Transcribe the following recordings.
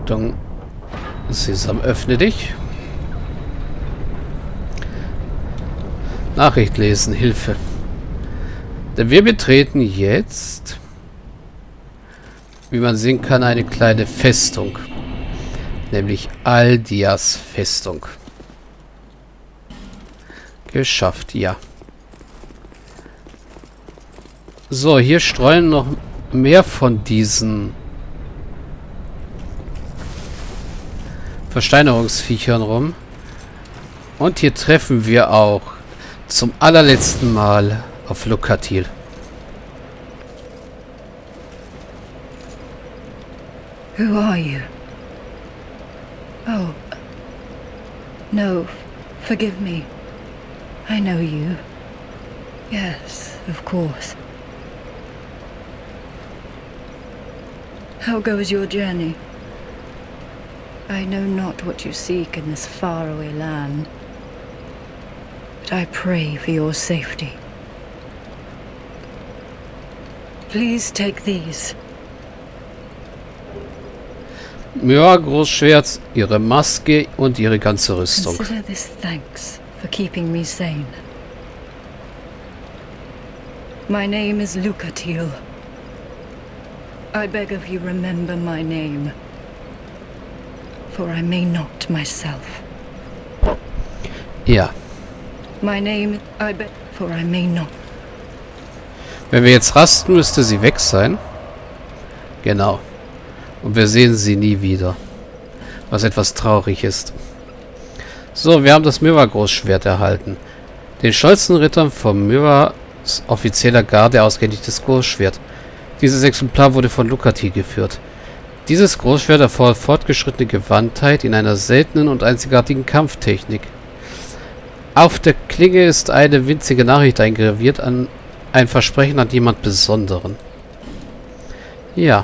Achtung. Sesam, öffne dich. Nachricht lesen, Hilfe. Denn wir betreten jetzt, wie man sehen kann, eine kleine Festung. Nämlich Aldias Festung. Geschafft, ja. So, hier streuen noch mehr von diesen Versteinerungsviechern rum. Und hier treffen wir auch zum allerletzten Mal auf Lucatil. Who are you? Oh. No, forgive me. I know you. Yes, of course. How goes your journey? I know not what you seek in this faraway land, but I pray for your safety. Please take these. Ja, Großschwert, ihre Maske und ihre ganze Rüstung. Consider this thanks for keeping me sane. My name is Lucatil. I beg of you remember my name, for I may not myself. Ja. My name, I beg, for I may not. Wenn wir jetzt rasten, müsste sie weg sein. Genau. Und wir sehen sie nie wieder. Was etwas traurig ist. So, wir haben das Myrwa-Großschwert erhalten. Den stolzen Rittern von Myrwas offizieller Garde ausgehändigtes Großschwert. Dieses Exemplar wurde von Lucatil geführt. Dieses Großschwert erfordert fortgeschrittene Gewandtheit in einer seltenen und einzigartigen Kampftechnik. Auf der Klinge ist eine winzige Nachricht eingraviert, an ein Versprechen an jemand Besonderen. Ja.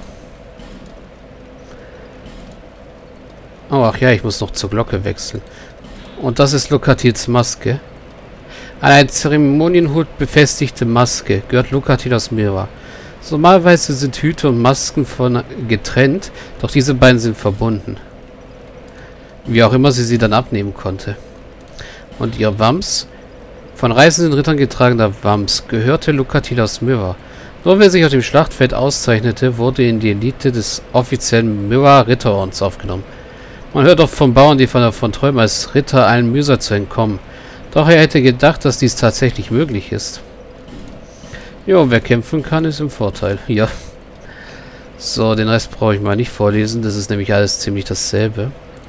Oh, ach ja, ich muss noch zur Glocke wechseln. Und das ist Lucatils Maske. An eine Zeremonienhut befestigte Maske gehört Lucatil aus Myrwa. Normalerweise sind Hüte und Masken getrennt, doch diese beiden sind verbunden. Wie auch immer sie dann abnehmen konnte. Und ihr Wams, von reisenden Rittern getragener Wams, gehörte Lucatil aus Myrwa. Nur wer sich auf dem Schlachtfeld auszeichnete, wurde in die Elite des offiziellen Myrwa-Ritterordens aufgenommen. Man hört oft von Bauern, die von träumen, als Ritter allen Mühsal zu entkommen. Doch er hätte gedacht, dass dies tatsächlich möglich ist. Jo, wer kämpfen kann, ist im Vorteil. Ja. So, den Rest brauche ich mal nicht vorlesen. Das ist nämlich alles ziemlich dasselbe.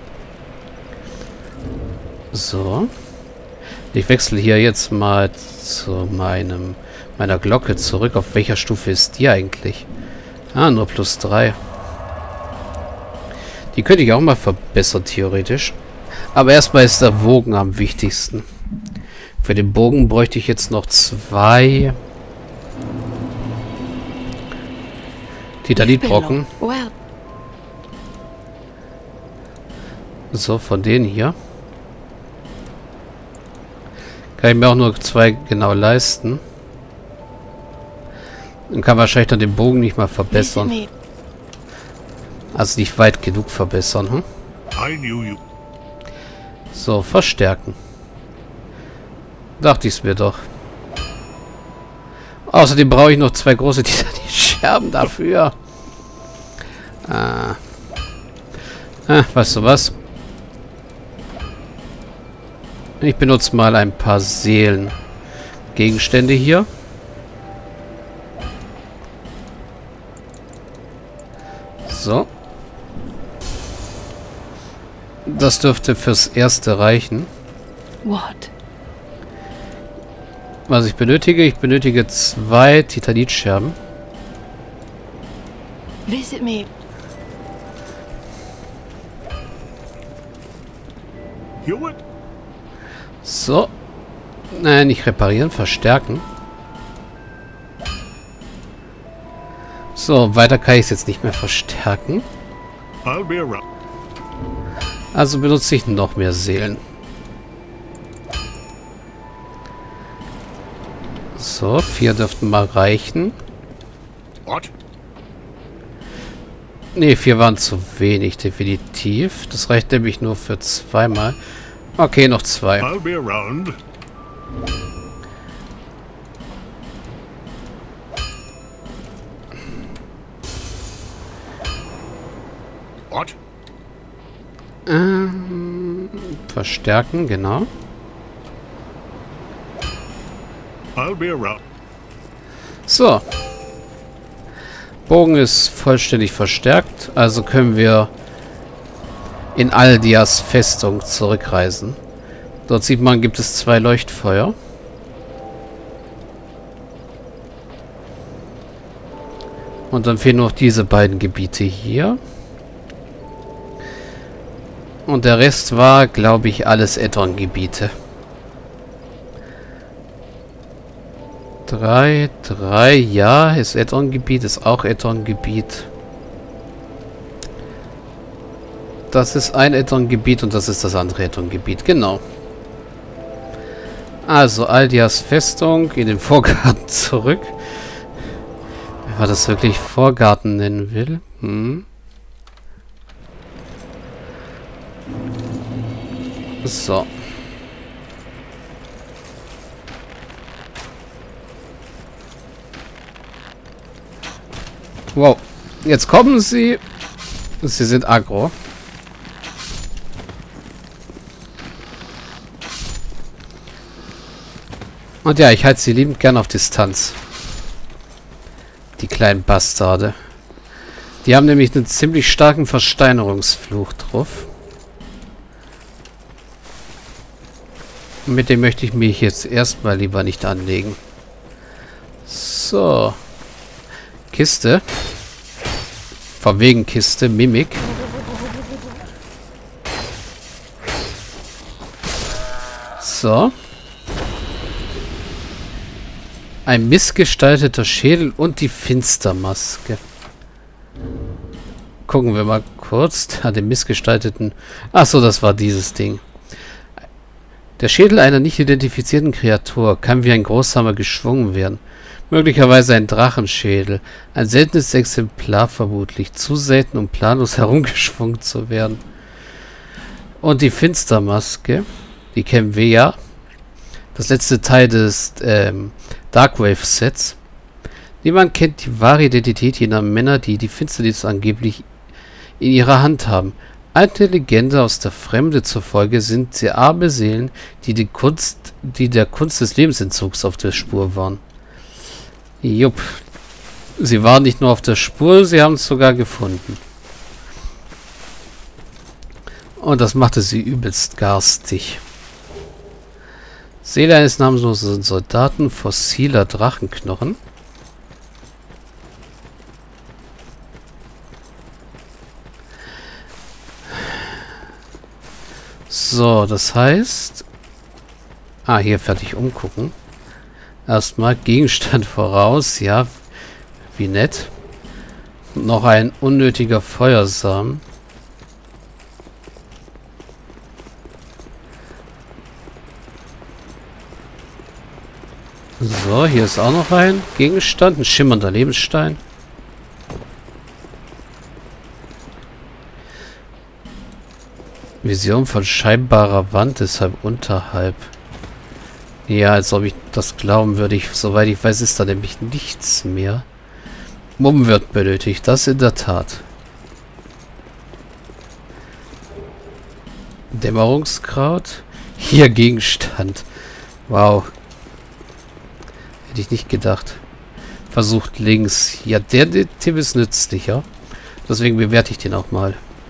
So. Ich wechsle hier jetzt mal zu meiner Glocke zurück. Auf welcher Stufe ist die eigentlich? Ah, nur +3. Die könnte ich auch mal verbessern, theoretisch. Aber erstmal ist der Bogen am wichtigsten. Für den Bogen bräuchte ich jetzt noch 2 Titanitbrocken. So, von denen hier. Kann ich mir auch nur 2 genau leisten. Und kann wahrscheinlich dann den Bogen nicht mal verbessern. Also nicht weit genug verbessern. Hm? So, verstärken. Dachte ich es mir doch. Außerdem brauche ich noch 2 große Titanit-Scherben dafür. Weißt du was? Ich benutze mal ein paar Seelengegenstände hier. So. Das dürfte fürs Erste reichen. What? Was ich benötige 2 Titanitscherben. Visit me. So. Nein, nicht reparieren, verstärken. So, weiter kann ich es jetzt nicht mehr verstärken. Also benutze ich noch mehr Seelen. So, 4 dürften mal reichen. Ne, 4 waren zu wenig, definitiv. Das reicht nämlich nur für 2-mal. Okay, noch 2. I'll be around. What? Verstärken, genau. I'll be around. So. Bogen ist vollständig verstärkt, also können wir in Aldias Festung zurückreisen. Dort sieht man, gibt es 2 Leuchtfeuer. Und dann fehlen noch diese beiden Gebiete hier. Und der Rest war, glaube ich, alles Add-on-Gebiete. 3, ja, ist Add-on-Gebiet, ist auch Add-on-Gebiet. Das ist ein Add-on-Gebiet und das ist das andere Add-on-Gebiet, genau. Also, Aldias Festung in den Vorgarten zurück. Wenn man das wirklich Vorgarten nennen will. So. Wow. Jetzt kommen sie. Sie sind aggro. Und ja, ich halte sie liebend gern auf Distanz. Die kleinen Bastarde. Die haben nämlich einen ziemlich starken Versteinerungsfluch drauf. Mit dem möchte ich mich jetzt erstmal lieber nicht anlegen. So. Kiste. Von wegen Kiste. Mimik. So. Ein missgestalteter Schädel und die Finstermaske. Gucken wir mal kurz an den missgestalteten... Achso, das war dieses Ding. Der Schädel einer nicht identifizierten Kreatur kann wie ein Großhammer geschwungen werden. Möglicherweise ein Drachenschädel. Ein seltenes Exemplar vermutlich. Zu selten, um planlos herumgeschwungen zu werden. Und die Finstermaske. Die kennen wir ja. Das letzte Teil des Darkwave-Sets. Niemand kennt die wahre Identität jener Männer, die die Finsternis angeblich in ihrer Hand haben. Alte Legende aus der Fremde zufolge sind sie arme Seelen, die der Kunst des Lebensentzugs auf der Spur waren. Jupp. Sie waren nicht nur auf der Spur, sie haben es sogar gefunden. Und das machte sie übelst garstig. Seele eines namenlosen Soldaten, fossiler Drachenknochen. So, das heißt... hier fertig umgucken. Erstmal Gegenstand voraus, ja, wie nett. Noch ein unnötiger Feuersamen. So, hier ist auch noch ein Gegenstand, ein schimmernder Lebensstein. Vision von scheinbarer Wand, deshalb unterhalb. Ja, als ob ich das glauben würde. Soweit ich weiß, ist da nämlich nichts mehr. Mumm wird benötigt, das in der Tat. Dämmerungskraut. Hier Gegenstand. Wow. Hätte ich nicht gedacht. Versucht links. Ja, der Tipp ist nützlicher. Deswegen bewerte ich den auch mal.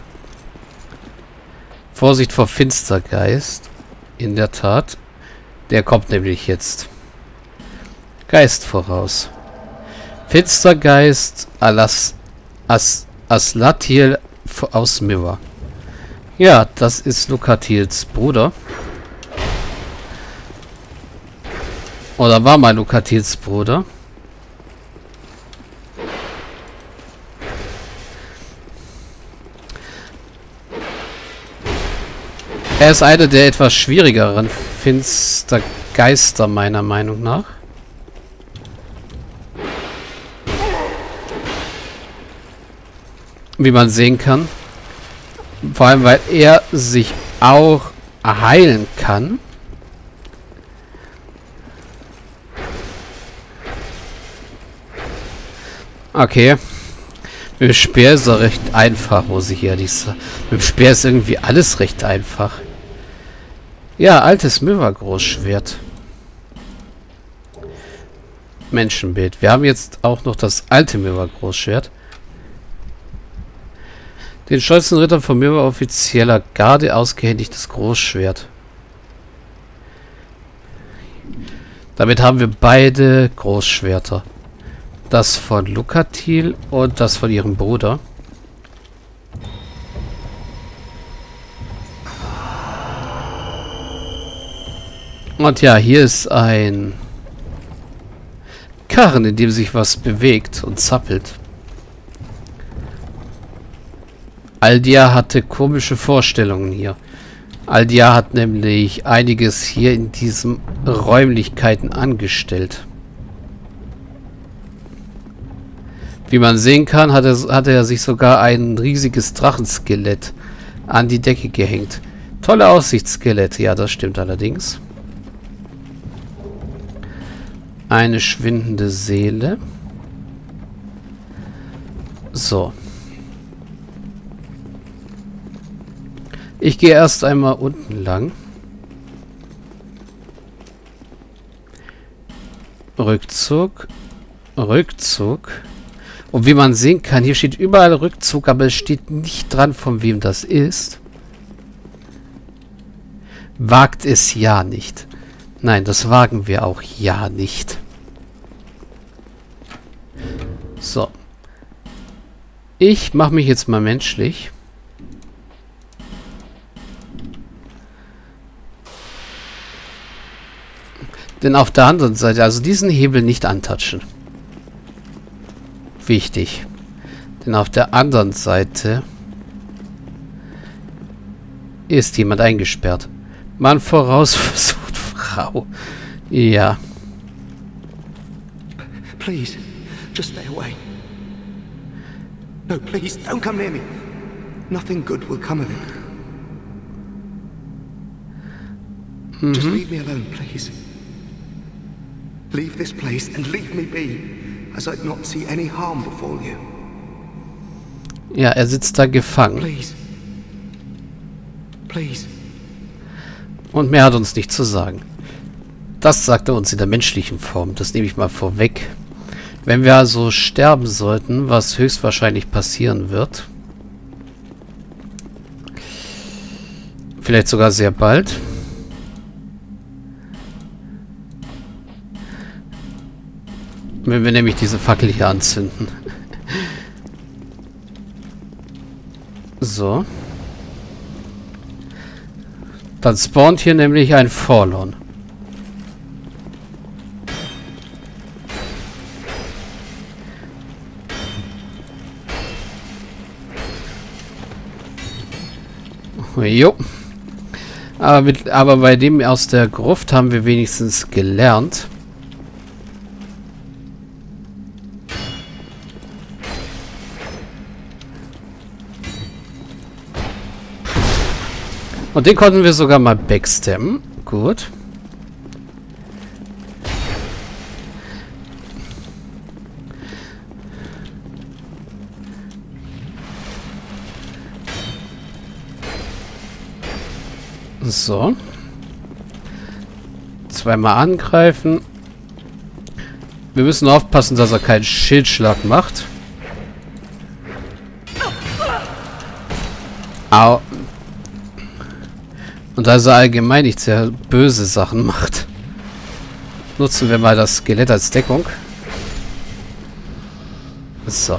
Vorsicht vor Finstergeist. In der Tat. Der kommt nämlich jetzt. Geist voraus. Finstergeist Aslatiel aus Mirror. Ja, das ist Lucatils Bruder. Oder war mal Lucatils Bruder. Er ist einer der etwas schwierigeren Finstergeister, meiner Meinung nach. Wie man sehen kann. Vor allem, weil er sich auch heilen kann. Okay. Mit dem Speer ist er recht einfach, muss ich ehrlich sagen. Mit dem Speer ist irgendwie alles recht einfach. Ja, altes Myra-Großschwert. Menschenbild. Wir haben jetzt auch noch das alte Myra-Großschwert. Den stolzen Ritter von Myra offizieller Garde ausgehändigtes Großschwert. Damit haben wir beide Großschwerter. Das von Lucatil und das von ihrem Bruder. Und ja, hier ist ein Karren, in dem sich was bewegt und zappelt. Aldia hatte komische Vorstellungen hier. Aldia hat nämlich einiges hier in diesen Räumlichkeiten angestellt. Wie man sehen kann, hat er sich sogar ein riesiges Drachenskelett an die Decke gehängt. Tolle Aussichtsskelette, ja, das stimmt allerdings. Eine schwindende Seele. So. Ich gehe erst einmal unten lang. Rückzug. Rückzug. Und wie man sehen kann, hier steht überall Rückzug, aber es steht nicht dran, von wem das ist. Wagt es ja nicht. Nein, das wagen wir auch ja nicht. So. Ich mache mich jetzt mal menschlich. Denn auf der anderen Seite, also diesen Hebel nicht antatschen. Wichtig. Denn auf der anderen Seite ist jemand eingesperrt. Mann voraus versucht Frau. Ja. Please, just stay away. No, please, don't come near me. Nothing good will come of it. Just leave me alone, please. Leave this place and leave me be, as I'd not see any harm befall you. Ja, er sitzt da gefangen. Please. Please. Und mehr hat uns nicht zu sagen. Das sagt er uns in der menschlichen Form. Das nehme ich mal vorweg. Wenn wir also sterben sollten, was höchstwahrscheinlich passieren wird. Vielleicht sogar sehr bald. Wenn wir nämlich diese Fackel hier anzünden. So. Dann spawnt hier nämlich ein Forlorn. Jo. Aber bei dem aus der Gruft haben wir wenigstens gelernt. Und den konnten wir sogar mal backstabben. Gut. So. Zweimal angreifen. Wir müssen aufpassen, dass er keinen Schildschlag macht. Au. Und dass er allgemein nicht sehr böse Sachen macht. Nutzen wir mal das Skelett als Deckung. So.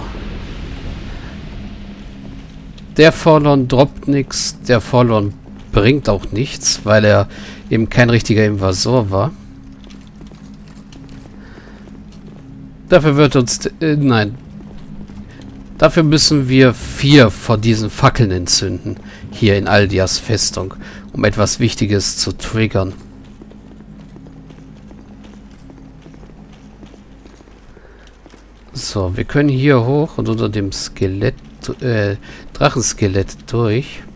Der Forlorn droppt nichts. Der Forlorn bringt auch nichts, weil er eben kein richtiger Invasor war. Dafür wird uns... nein. Dafür müssen wir 4 von diesen Fackeln entzünden. Hier in Aldias Festung. Um etwas Wichtiges zu triggern. So, wir können hier hoch und unter dem Skelett Drachenskelett durch.